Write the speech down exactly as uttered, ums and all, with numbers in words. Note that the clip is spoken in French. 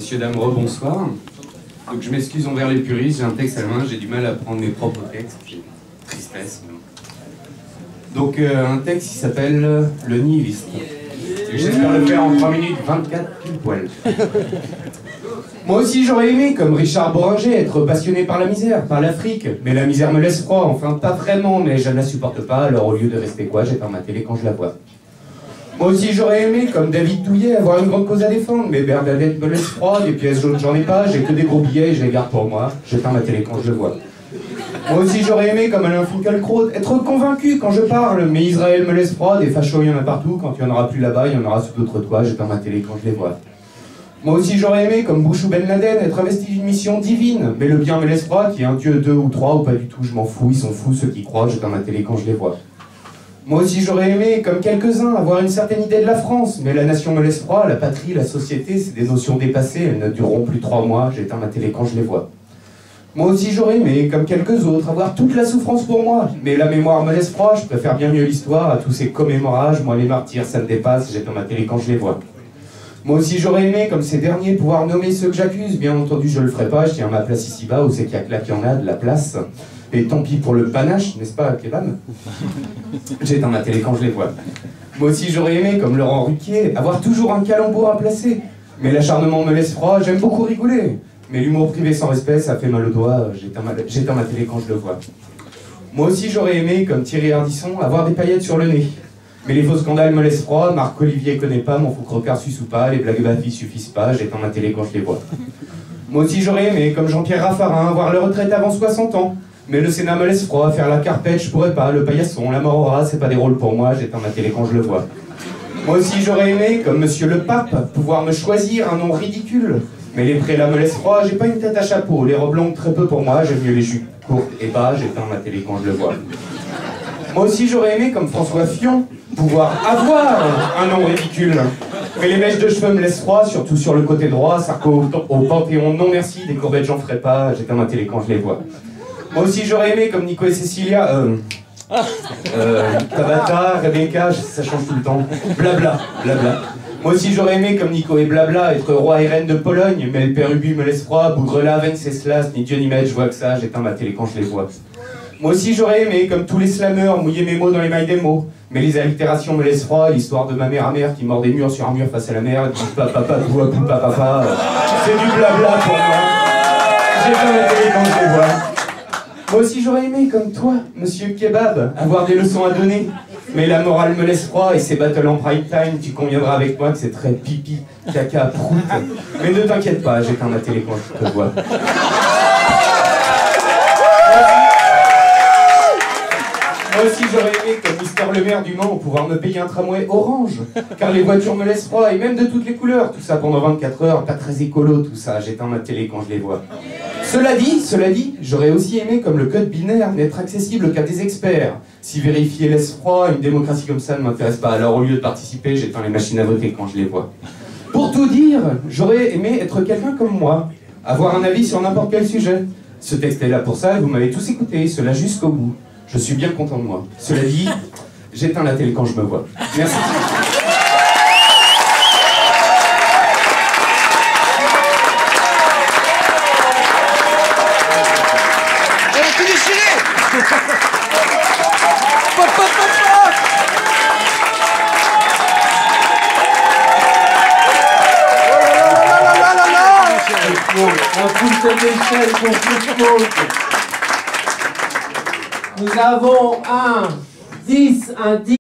Messieurs, dames, rebonsoir. Donc je m'excuse envers les puristes, j'ai un texte à la main, j'ai du mal à prendre mes propres textes. Tristesse. Donc euh, un texte qui s'appelle euh, Le Nihiliste. J'espère le faire en trois minutes vingt-quatre pile poil. Moi aussi j'aurais aimé, comme Richard Bohringer, être passionné par la misère, par l'Afrique. Mais la misère me laisse froid, enfin pas vraiment, mais je ne la supporte pas, alors au lieu de rester quoi, j'éteins ma télé quand je la vois. Moi aussi j'aurais aimé, comme David Douillet, avoir une grande cause à défendre, mais Bernadette me laisse froid, des pièces jaunes j'en ai pas, j'ai que des gros billets et je les garde pour moi, j'éteins ma télé quand je le vois. Moi aussi j'aurais aimé, comme Alain Finkielkraut, être convaincu quand je parle, mais Israël me laisse froid, des fachos il y en a partout, quand il n'y en aura plus là-bas, il y en aura sous d'autres toits, j'éteins ma télé quand je les vois. Moi aussi j'aurais aimé, comme Bush ou Ben Laden, être investi d'une mission divine, mais le bien me laisse froid, qu'il y ait un dieu, deux ou trois, ou pas du tout, je m'en fous, ils sont fous ceux qui croient, j'éteins ma télé quand je les vois. Moi aussi j'aurais aimé, comme quelques-uns, avoir une certaine idée de la France, mais la nation me laisse froid, la patrie, la société, c'est des notions dépassées, elles ne dureront plus trois mois, j'éteins ma télé quand je les vois. Moi aussi j'aurais aimé, comme quelques autres, avoir toute la souffrance pour moi, mais la mémoire me laisse froid, je préfère bien mieux l'histoire à tous ces commémorages, moi les martyrs ça me dépasse, j'éteins ma télé quand je les vois. Moi aussi j'aurais aimé, comme ces derniers, pouvoir nommer ceux que j'accuse, bien entendu je le ferai pas, je tiens ma place ici-bas, où c'est qu'il y a que là qu'il y en a, de la place. Et tant pis pour le panache, n'est-ce pas, Kebab? J'éteins ma télé quand je les vois. Moi aussi j'aurais aimé, comme Laurent Ruquier, avoir toujours un calembour à placer. Mais l'acharnement me laisse froid, j'aime beaucoup rigoler. Mais l'humour privé sans respect, ça fait mal au doigt, j'éteins ma... j'éteins ma télé quand je le vois. Moi aussi j'aurais aimé, comme Thierry Ardisson, avoir des paillettes sur le nez. Mais les faux scandales me laissent froid, Marc Olivier connaît pas, mon fou crocard suce ou pas, les blagues baffis suffisent pas, j'éteins ma télé quand je les vois. Moi aussi j'aurais aimé, comme Jean-Pierre Raffarin, avoir la retraite avant soixante ans. Mais le Sénat me laisse froid, faire la carpette, je pourrais pas, le paillasson, la mort au rat, c'est pas des rôles pour moi, j'éteins ma télé quand je le vois. Moi aussi j'aurais aimé, comme Monsieur le Pape, pouvoir me choisir un nom ridicule. Mais les prélats me laissent froid, j'ai pas une tête à chapeau, les robes longues très peu pour moi, j'aime mieux les jupes courtes et bas, j'éteins ma télé quand je le vois. Moi aussi j'aurais aimé, comme François Fillon, pouvoir avoir un nom ridicule. Mais les mèches de cheveux me laissent froid, surtout sur le côté droit, Sarko au Panthéon, non merci, des courbettes j'en ferai pas, j'éteins ma télé quand je les vois. Moi aussi j'aurais aimé, comme Nico et Cécilia, euh, euh, Tabata, Rebecca, ça change tout le temps, blabla, blabla. Moi aussi j'aurais aimé, comme Nico et blabla, être roi et reine de Pologne, mais le père Ubu me laisse froid, Bougrela, Venceslas, ni Dieu ni maître, je vois que ça, j'éteins ma télé quand je les vois. Moi aussi j'aurais aimé, comme tous les slammeurs, mouiller mes mots dans les mailles des mots, mais les allitérations me laissent froid, l'histoire de ma mère à mère qui mord des murs sur un mur face à la mer, dit papa, papa, papa, papa, papa, c'est du blabla pour moi, j'éteins ma télé quand je les vois. Moi aussi j'aurais aimé, comme toi, monsieur Kebab, avoir des leçons à donner. Mais la morale me laisse froid et ces battles en prime time, tu conviendras avec moi que c'est très pipi, caca, prout. Mais ne t'inquiète pas, j'éteins ma télé quand je te vois. Moi aussi j'aurais aimé, comme Mister le maire du Mans, pouvoir me payer un tramway orange. Car les voitures me laissent froid, et même de toutes les couleurs. Tout ça pendant vingt-quatre heures, pas très écolo tout ça, j'éteins ma télé quand je les vois. Cela dit, cela dit, j'aurais aussi aimé, comme le code binaire, n'être accessible qu'à des experts. Si vérifier laisse froid, une démocratie comme ça ne m'intéresse pas. Alors au lieu de participer, j'éteins les machines à voter quand je les vois. Pour tout dire, j'aurais aimé être quelqu'un comme moi, avoir un avis sur n'importe quel sujet. Ce texte est là pour ça, et vous m'avez tous écouté, cela jusqu'au bout. Je suis bien content de moi. Cela dit, j'éteins la télé quand je me vois. Merci. Un coup d'échelle pour tout. Nous avons un dix, un dix.